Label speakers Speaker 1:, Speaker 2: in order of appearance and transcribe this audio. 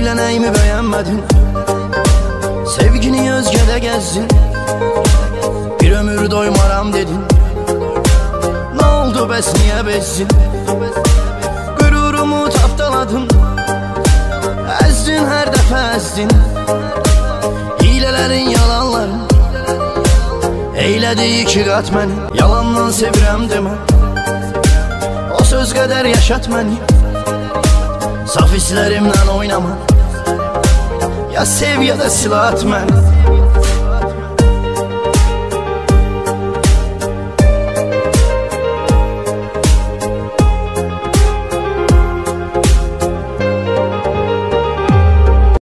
Speaker 1: Söyle neyimi beğenmedin? Sevgini özgede gezdin, bir ömür doymaram dedin. Ne oldu bəs niye bezdin? Gururumu tapdaladın, əzdin her dəfə əzdin. Hilələrin, yalanların eylədi iki qat məni. Yalandan sevirəm demə, o söz qədər yaşat məni. Saf hislərimlə oynama, ya sev ya da silah at məni.